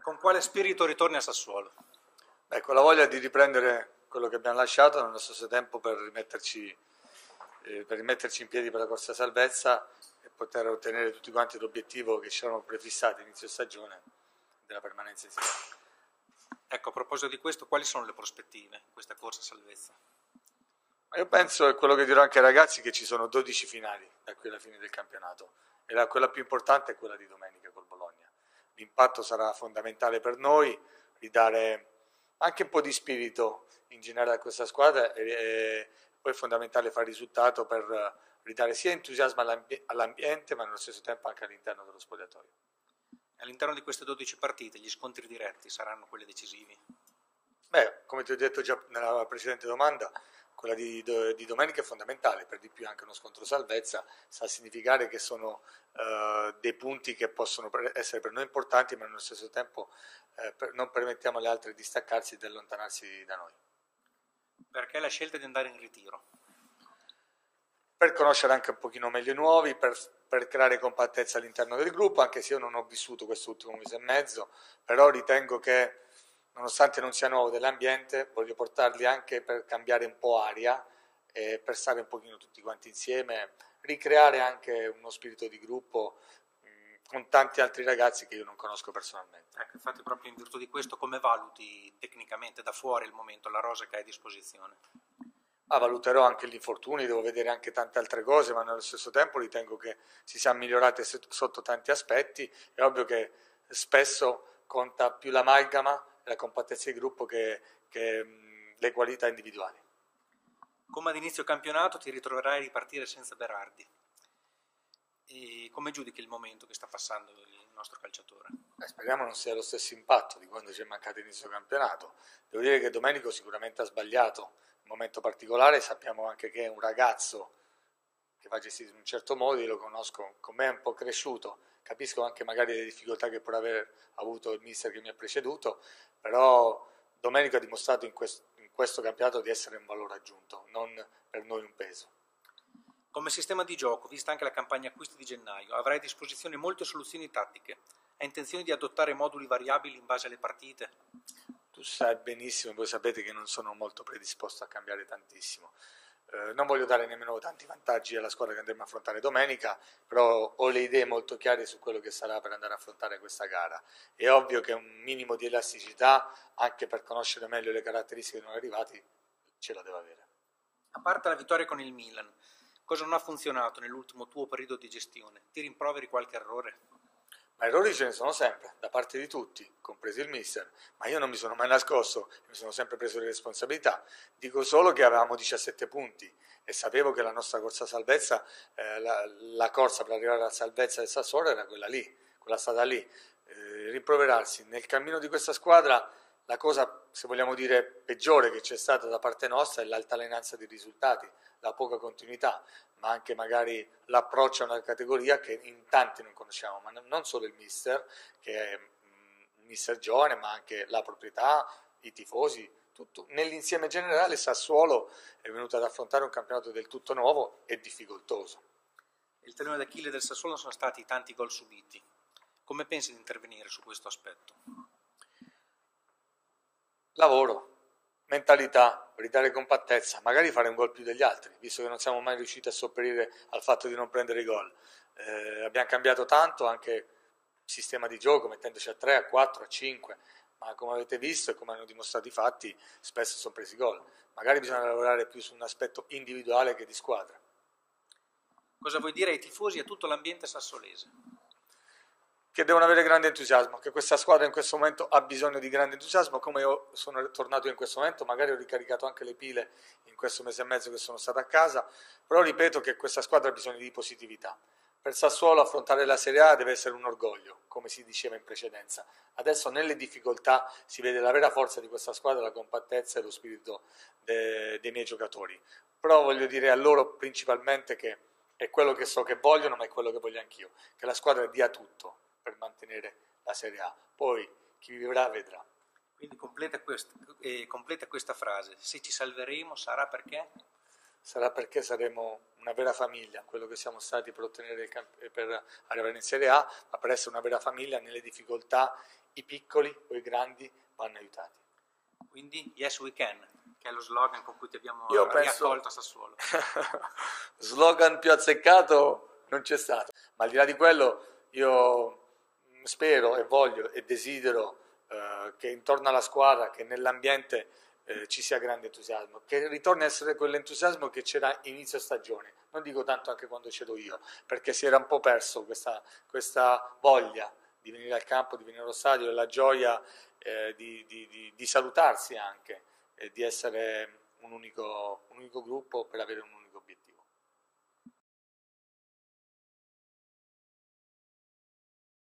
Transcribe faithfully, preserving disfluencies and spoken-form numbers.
Con quale spirito ritorni a Sassuolo? Beh, con la voglia di riprendere quello che abbiamo lasciato, nello stesso tempo per rimetterci, eh, per rimetterci in piedi per la corsa salvezza e poter ottenere tutti quanti l'obiettivo che ci eravamo prefissati inizio stagione della permanenza in Serie A. Ecco, a proposito di questo, quali sono le prospettive in questa corsa salvezza? Io penso, e quello che dirò anche ai ragazzi, che ci sono dodici finali da qui alla fine del campionato e la, quella più importante è quella di domenica col Bologna. L'impatto sarà fondamentale per noi, ridare anche un po' di spirito in generale a questa squadra e, e poi è fondamentale fare risultato per ridare sia entusiasmo all'ambi- all'ambiente ma nello stesso tempo anche all'interno dello spogliatoio. All'interno di queste dodici partite gli scontri diretti saranno quelli decisivi? Beh, come ti ho detto già nella precedente domanda, quella di, di domenica è fondamentale, per di più anche uno scontro salvezza sta a significare che sono uh, dei punti che possono essere per noi importanti, ma nello stesso tempo eh, per, non permettiamo alle altre di staccarsi e di allontanarsi da noi. Perché la scelta di andare in ritiro? Per conoscere anche un pochino meglio i nuovi, per, per creare compattezza all'interno del gruppo, anche se io non ho vissuto quest'ultimo mese e mezzo, però ritengo che nonostante non sia nuovo dell'ambiente, voglio portarli anche per cambiare un po' aria e per stare un pochino tutti quanti insieme, ricreare anche uno spirito di gruppo mh, con tanti altri ragazzi che io non conosco personalmente. Ecco, infatti proprio in virtù di questo come valuti tecnicamente da fuori il momento, la rosa che hai a disposizione? Ah, valuterò anche gli infortuni, devo vedere anche tante altre cose, ma nello stesso tempo ritengo che si sia migliorate sotto tanti aspetti. È ovvio che spesso conta più l'amalgama, la compattezza di gruppo che, che mh, le qualità individuali. Come ad inizio campionato ti ritroverai a ripartire senza Berardi. E come giudichi il momento che sta passando il nostro calciatore? Eh, speriamo non sia lo stesso impatto di quando ci è mancato inizio campionato. Devo dire che Domenico sicuramente ha sbagliato un momento particolare, sappiamo anche che è un ragazzo che va gestito in un certo modo, io lo conosco, con me è un po' cresciuto, capisco anche magari le difficoltà che può aver avuto il mister che mi ha preceduto, però Domenico ha dimostrato in questo, in questo campionato di essere un valore aggiunto, non per noi un peso. Come sistema di gioco, vista anche la campagna acquisti di gennaio, avrai a disposizione molte soluzioni tattiche. Hai intenzione di adottare moduli variabili in base alle partite? Tu sai benissimo, voi sapete che non sono molto predisposto a cambiare tantissimo. Eh, non voglio dare nemmeno tanti vantaggi alla squadra che andremo a affrontare domenica, però ho le idee molto chiare su quello che sarà per andare a affrontare questa gara. È ovvio che un minimo di elasticità, anche per conoscere meglio le caratteristiche dei nuovi arrivati, ce la deve avere. A parte la vittoria con il Milan, cosa non ha funzionato nell'ultimo tuo periodo di gestione? Ti rimproveri qualche errore? Ma errori ce ne sono sempre, da parte di tutti, compreso il mister, ma io non mi sono mai nascosto, mi sono sempre preso le responsabilità. Dico solo che avevamo diciassette punti e sapevo che la nostra corsa salvezza, eh, la, la corsa per arrivare alla salvezza del Sassuolo era quella lì, quella stata lì. Eh, rimproverarsi nel cammino di questa squadra, la cosa, se vogliamo dire, peggiore che c'è stata da parte nostra è l'altalenanza dei risultati, la poca continuità, ma anche magari l'approccio a una categoria che in tanti non conosciamo, ma non solo il mister, che è un mister giovane, ma anche la proprietà, i tifosi, tutto. Nell'insieme generale Sassuolo è venuto ad affrontare un campionato del tutto nuovo e difficoltoso. Il tallone d'Achille del Sassuolo sono stati i tanti gol subiti. Come pensi di intervenire su questo aspetto? Lavoro, mentalità, ridare compattezza, magari fare un gol più degli altri, visto che non siamo mai riusciti a sopperire al fatto di non prendere i gol. Eh, abbiamo cambiato tanto anche sistema di gioco, mettendoci a tre, a quattro, a cinque, ma come avete visto e come hanno dimostrato i fatti, spesso sono presi gol. Magari bisogna lavorare più su un aspetto individuale che di squadra. Cosa vuoi dire ai tifosi e a tutto l'ambiente sassolese? Che devono avere grande entusiasmo, che questa squadra in questo momento ha bisogno di grande entusiasmo, come io sono tornato in questo momento, magari ho ricaricato anche le pile in questo mese e mezzo che sono stato a casa, però ripeto che questa squadra ha bisogno di positività. Per Sassuolo affrontare la Serie A deve essere un orgoglio, come si diceva in precedenza. Adesso nelle difficoltà si vede la vera forza di questa squadra, la compattezza e lo spirito de- dei miei giocatori. Però voglio dire a loro principalmente che è quello che so che vogliono, ma è quello che voglio anch'io, che la squadra dia tutto per mantenere la Serie A. Poi chi vivrà vedrà. Quindi completa questa, eh, completa questa frase: se ci salveremo sarà perché? Sarà perché saremo una vera famiglia, quello che siamo stati per ottenere il camp- per arrivare in Serie A, ma per essere una vera famiglia nelle difficoltà i piccoli o i grandi vanno aiutati. Quindi yes we can, che è lo slogan con cui ti abbiamo Io riaccolto penso... a Sassuolo. Slogan più azzeccato non c'è stato, ma al di là di quello io spero e voglio e desidero eh, che intorno alla squadra, che nell'ambiente eh, ci sia grande entusiasmo, che ritorni a essere quell'entusiasmo che c'era inizio stagione, non dico tanto anche quando c'ero io, perché si era un po' perso questa, questa voglia di venire al campo, di venire allo stadio, e la gioia eh, di, di, di, di salutarsi anche, e di essere un unico, un unico gruppo per avere un unico